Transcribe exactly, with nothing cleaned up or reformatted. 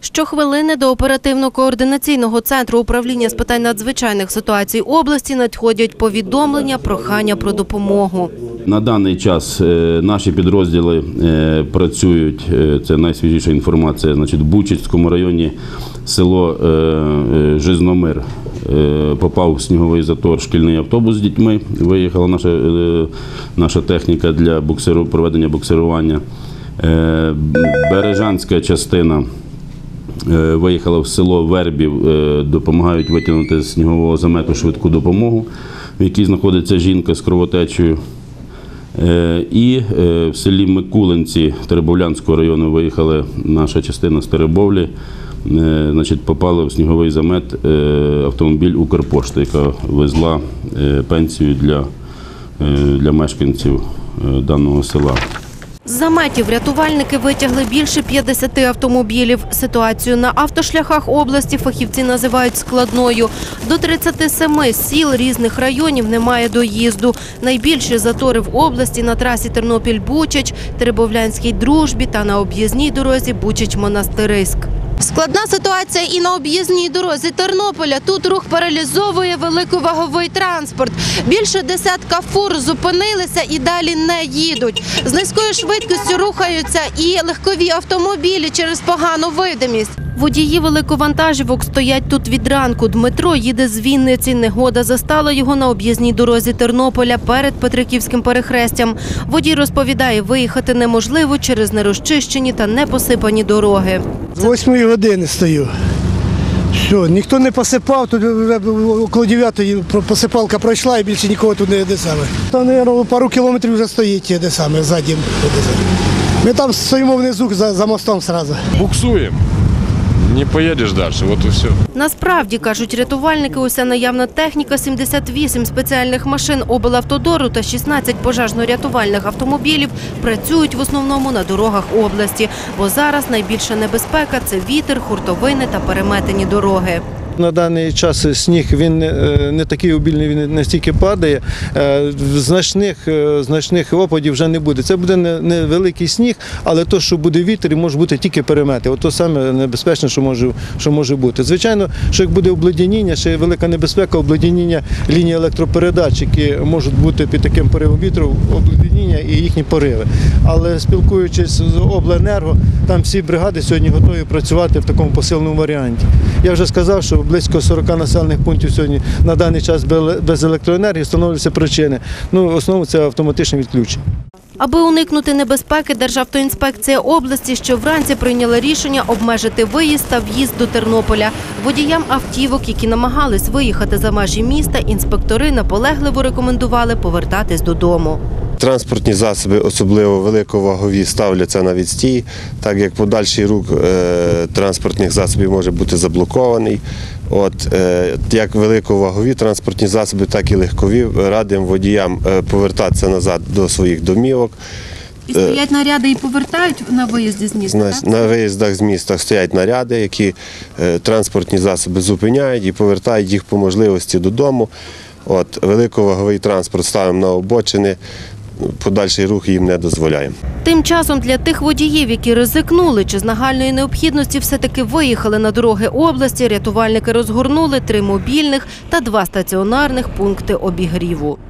Щохвилини до оперативно-координаційного центру управління з питань надзвичайних ситуацій області надходять повідомлення, прохання про допомогу. На даний час наші підрозділи працюють, це найсвіжіша інформація, значить, в Бучацькому районі село Жизномир. Попав в сніговий затор шкільний автобус з дітьми, виїхала наша, наша техніка для буксиру, проведення буксирування. Бережанська частина виїхала в село Вербів, допомагають витягнути з снігового замету швидку допомогу, в якій знаходиться жінка з кровотечею. І в селі Микулинці Теребовлянського району виїхала наша частина з Теребовлі, значить, попала в сніговий замет автомобіль «Укрпошти», яка везла пенсію для, для мешканців даного села. З заметів рятувальники витягли більше п'ятдесят автомобілів. Ситуацію на автошляхах області фахівці називають складною. До тридцяти семи сіл різних районів немає доїзду. Найбільші затори в області на трасі Тернопіль-Бучач, Теребовлянській Дружбі та на об'їзній дорозі Бучач-Монастириськ. Складна ситуація і на об'їзній дорозі Тернополя. Тут рух паралізовує великоваговий транспорт. Більше десятка фур зупинилися і далі не їдуть. З низькою швидкістю рухаються і легкові автомобілі через погану видимість. Водії великовантажівок стоять тут від ранку. Дмитро їде з Вінниці. Негода застала його на об'їзній дорозі Тернополя перед Петриківським перехрестям. Водій розповідає, виїхати неможливо через нерозчищені та непосипані дороги. З восьмої години стою. Що, ніхто не посипав, тут около дев'ятої посипалка пройшла і більше нікого тут не де саме. Там, мабуть, пару кілометрів вже стоїть де саме, ззаді. Ми там стоїмо внизу за, за мостом одразу. Буксуємо. Не поїдеш далі, от і все. Насправді, кажуть рятувальники, уся наявна техніка, сімдесят вісім спеціальних машин облавтодору та шістнадцять пожежно-рятувальних автомобілів працюють в основному на дорогах області. Бо зараз найбільша небезпека – це вітер, хуртовини та переметені дороги. На даний час сніг він не такий обільний, він не стільки падає, значних, значних опадів вже не буде. Це буде невеликий сніг, але то, що буде вітер, і може бути тільки перемети. От то саме небезпечне, що може, що може бути. Звичайно, що як буде обледеніння, ще є велика небезпека обледеніння ліній електропередач, які можуть бути під таким поривом вітру, обледеніння і їхні пориви. Але спілкуючись з обленерго, там всі бригади сьогодні готові працювати в такому посиленому варіанті. Я вже сказав, що близько сорока населених пунктів сьогодні на даний час без електроенергії встановлюються причини. Ну, основно це автоматичне відключення. Аби уникнути небезпеки, Державтоінспекція області ще вранці прийняла рішення обмежити виїзд та в'їзд до Тернополя. Водіям автівок, які намагались виїхати за межі міста, інспектори наполегливо рекомендували повертатись додому. Транспортні засоби, особливо великовагові, ставляться на відстій, так як подальший рух е, транспортних засобів може бути заблокований. От, е, як великовагові транспортні засоби, так і легкові. Радимо водіям е, повертатися назад до своїх домівок. І стоять наряди і повертають на виїзді з міста, на, так? На виїздах з міста стоять наряди, які е, транспортні засоби зупиняють і повертають їх по можливості додому. От, великоваговий транспорт ставимо на обочини. Подальший рух їм не дозволяємо. Тим часом для тих водіїв, які ризикнули чи з нагальної необхідності все-таки виїхали на дороги області, рятувальники розгорнули три мобільних та два стаціонарних пункти обігріву.